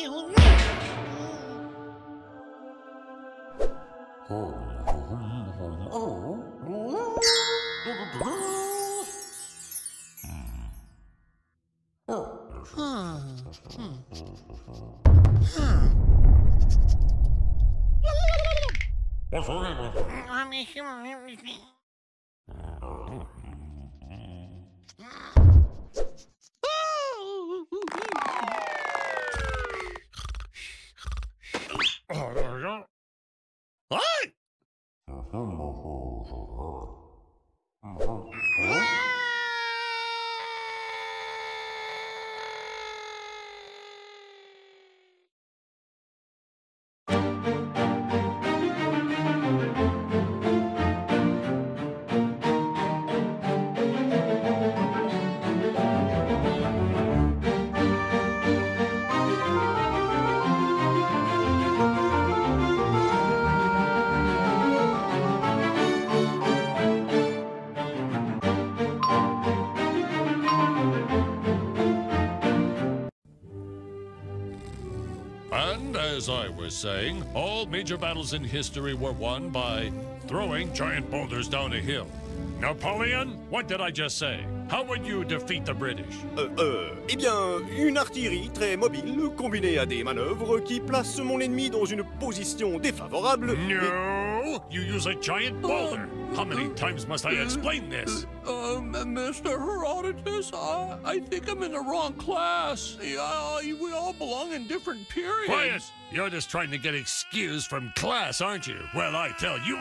And as I was saying, all major battles in history were won by throwing giant boulders down a hill. Napoleon, what did I just say? How would you defeat the British? Eh bien, une artillerie très mobile combinée à des manœuvres qui placent mon ennemi dans une position défavorable. No! You use a giant boulder! How many times must I explain this? Mr. Herodotus, I think I'm in the wrong class. We all belong in different periods. Quiet! You're just trying to get excused from class, aren't you? Well, I tell you...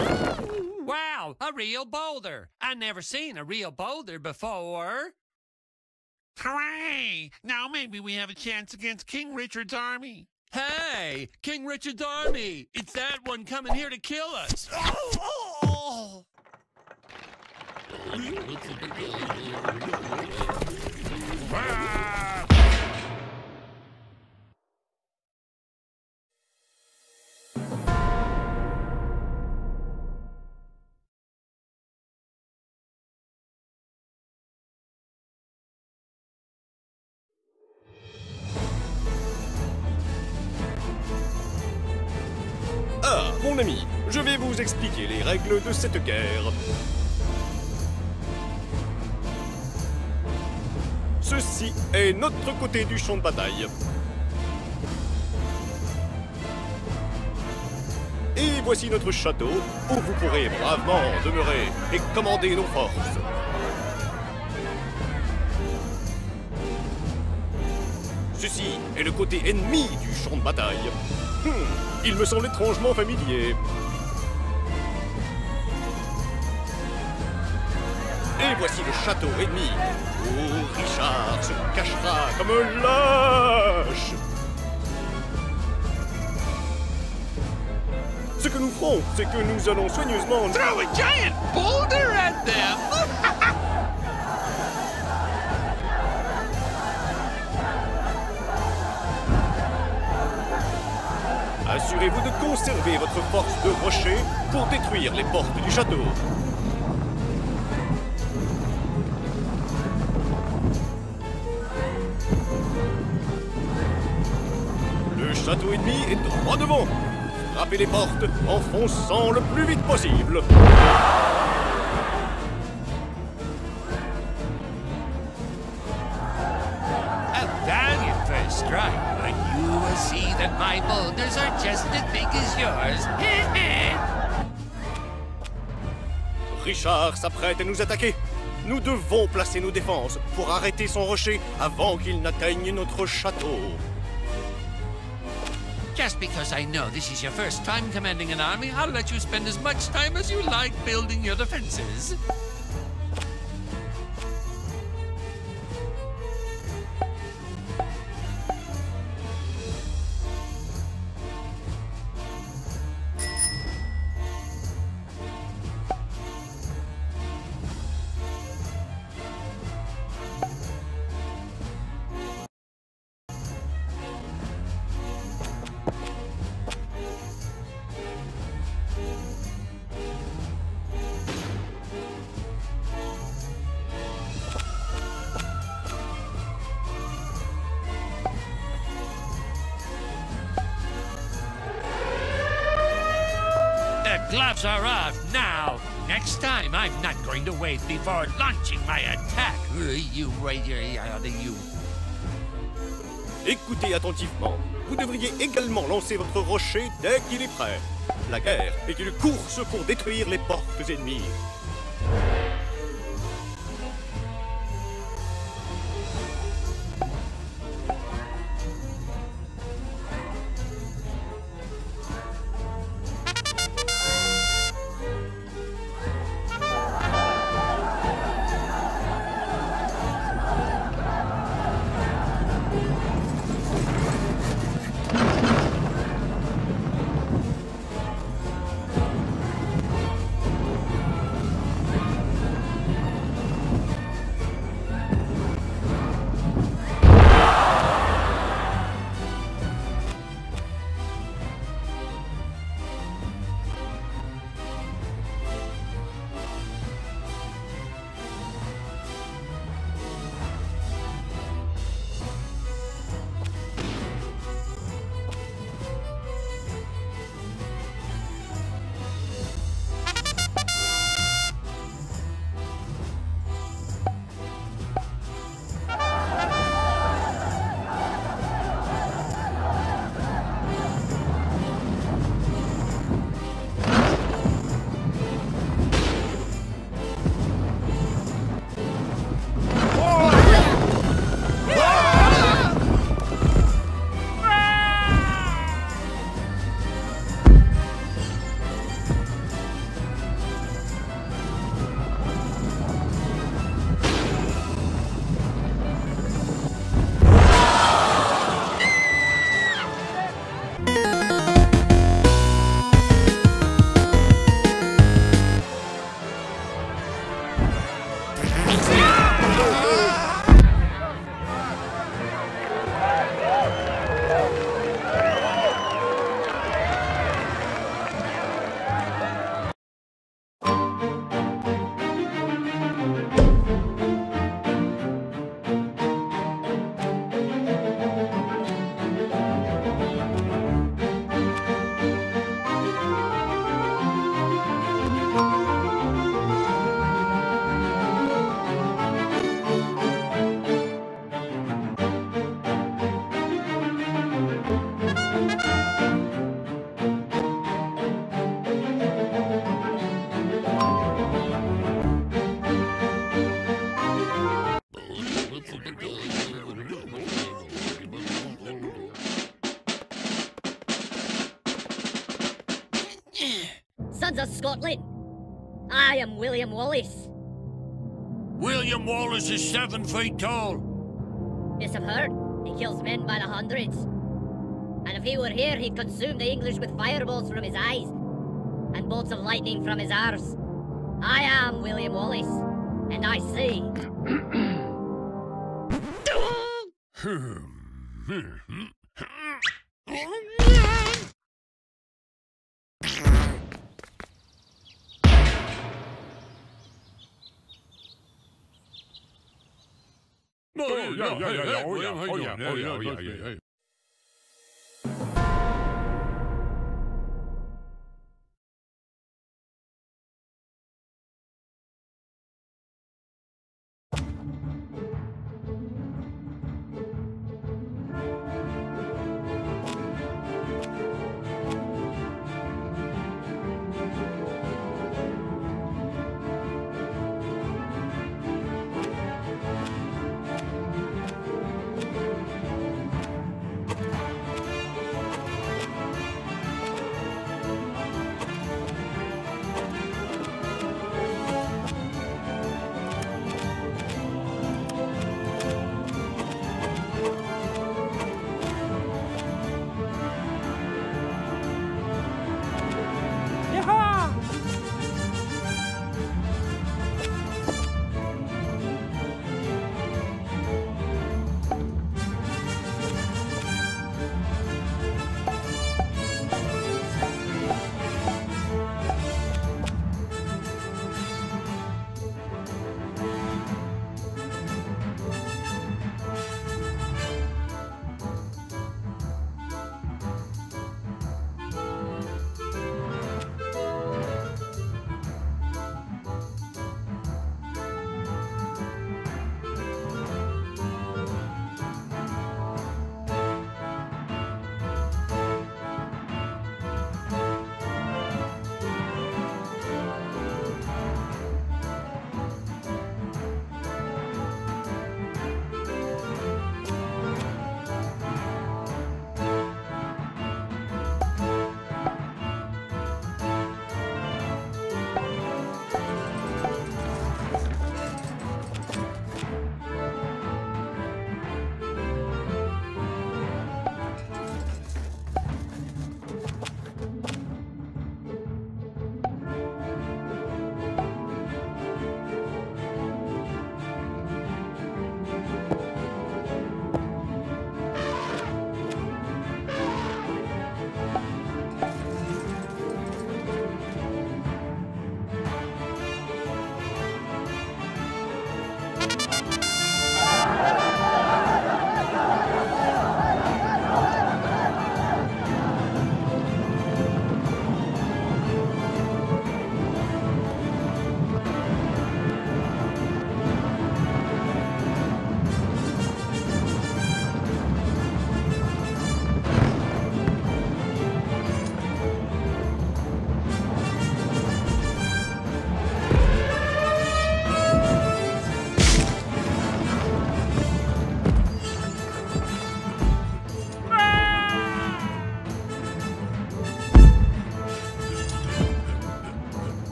Wow, a real boulder. I never seen a real boulder before. Hooray! Now maybe we have a chance against King Richard's army. Hey, King Richard's army! It's that one coming here to kill us. Oh! Ah, mon ami, je vais vous expliquer les règles de cette guerre. Ceci est notre côté du champ de bataille. Et voici notre château, où vous pourrez bravement demeurer et commander nos forces. Ceci est le côté ennemi du champ de bataille. Il me semble étrangement familier. Et voici le château ennemi, où Richard se cachera comme un lâche. Ce que nous ferons, c'est que nous allons soigneusement... Throw a giant boulder at them! Assurez-vous de conserver votre force de rocher pour détruire les portes du château. Le château ennemi est droit devant. Frappez les portes en fonçant le plus vite possible. A valiant first strike, but you will see that my boulders are just as big as yours. Richard s'apprête à nous attaquer. Nous devons placer nos défenses pour arrêter son rocher avant qu'il n'atteigne notre château. Just because I know this is your first time commanding an army, I'll let you spend as much time as you like building your defenses. gloves are off now. Next time, I'm not going to wait before launching my attack. You. Écoutez attentivement. Vous devriez également lancer votre rocher dès qu'il est prêt. La guerre est une course pour détruire les portes ennemies. Sons of Scotland, I am William Wallace. William Wallace is 7 feet tall. Yes, I've heard. He kills men by the hundreds. And if he were here, he'd consume the English with fireballs from his eyes and bolts of lightning from his arse. I am William Wallace, and I say... Yeah.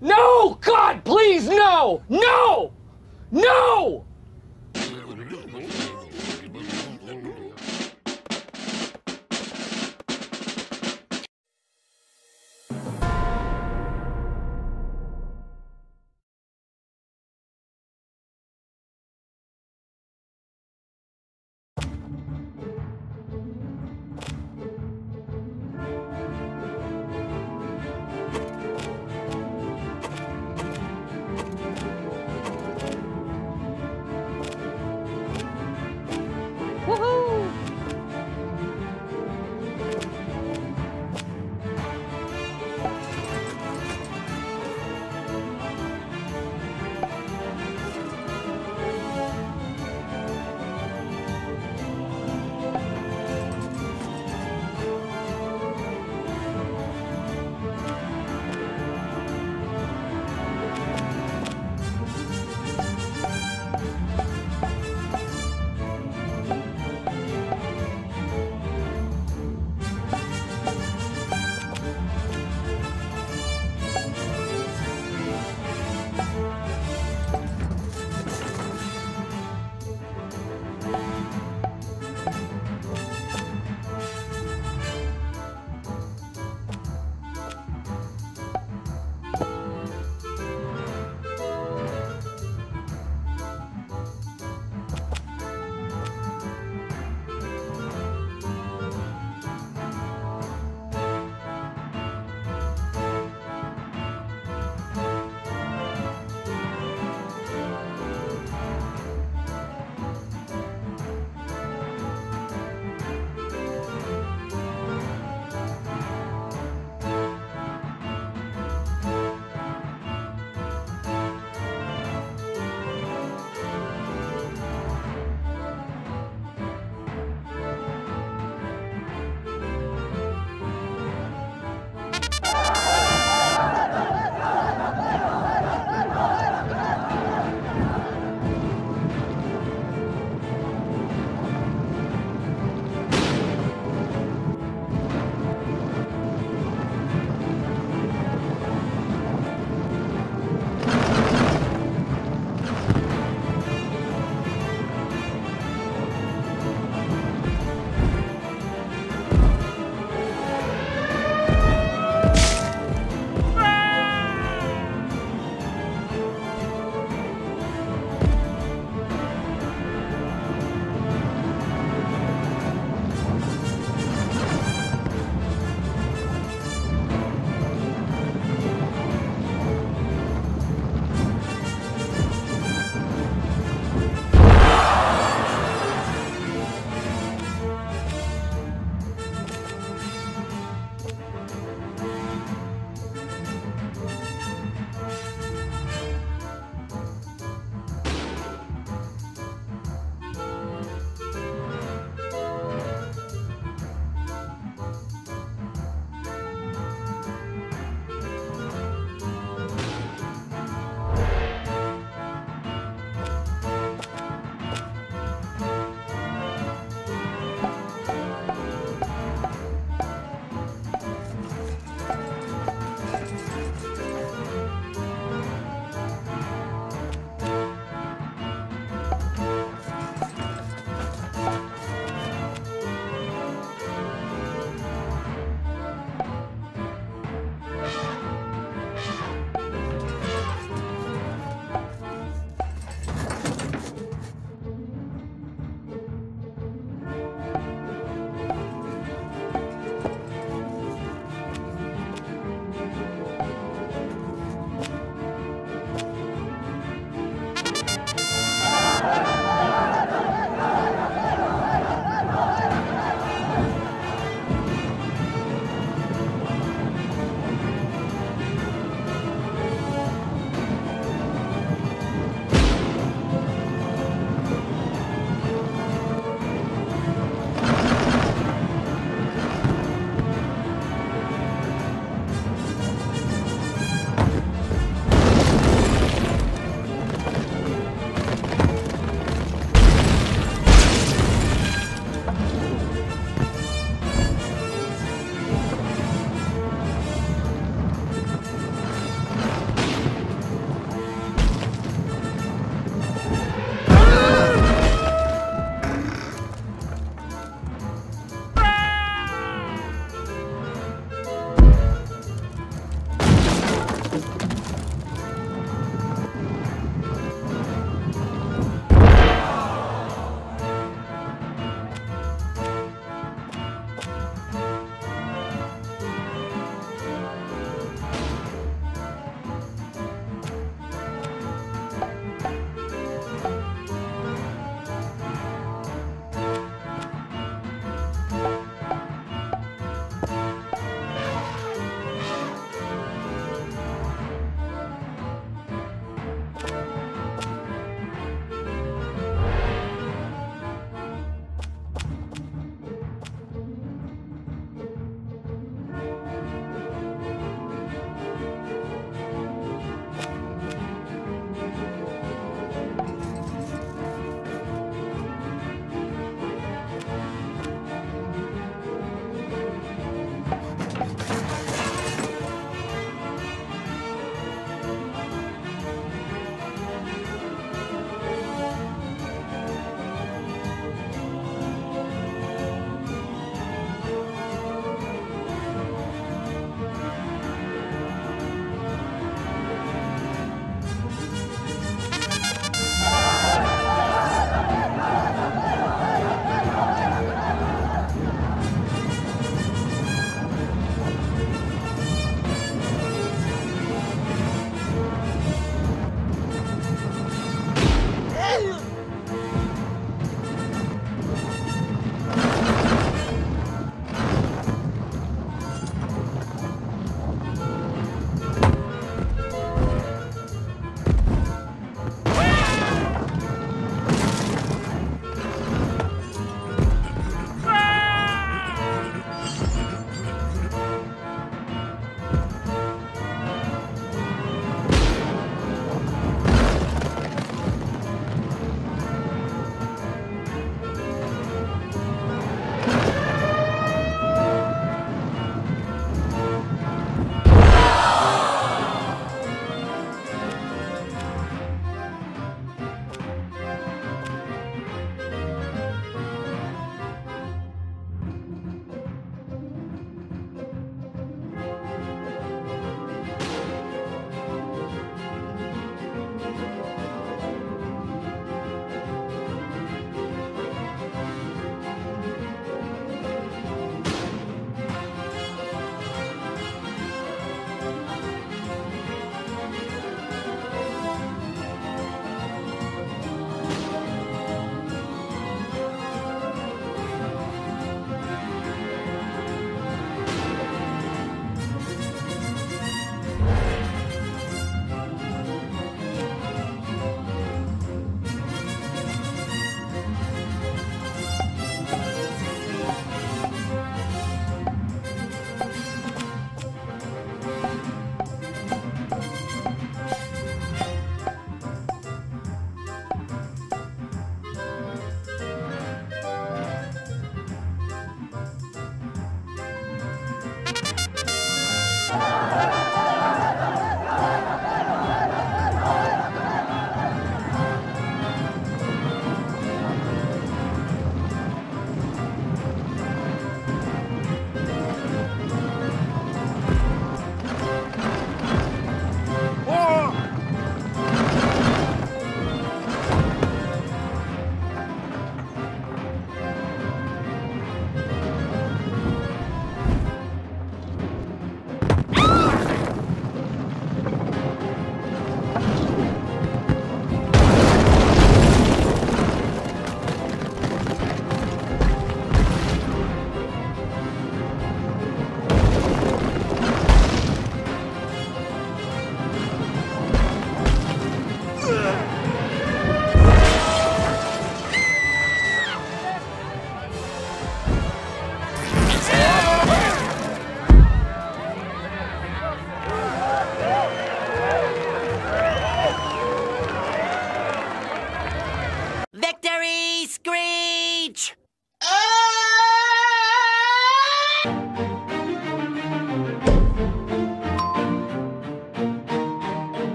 No! God, please, no! No! No!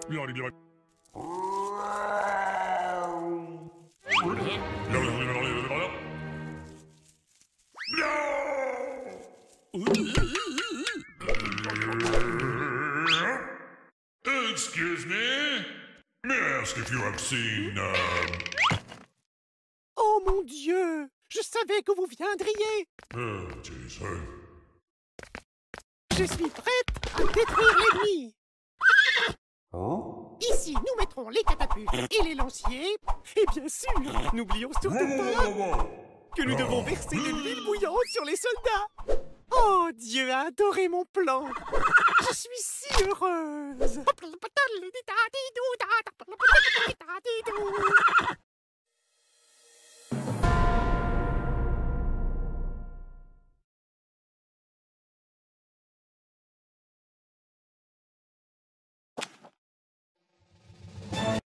Excuse me? May I ask if you have seen, Oh mon Dieu! Je savais que vous viendriez! Oh, jeez, Je suis prête à détruire l'ennemi! Ici, nous mettrons les catapultes et les lanciers. Et bien sûr, n'oublions surtout pas que nous devons verser de l'huile bouillante sur les soldats. Oh, Dieu a adoré mon plan. Je suis si heureuse.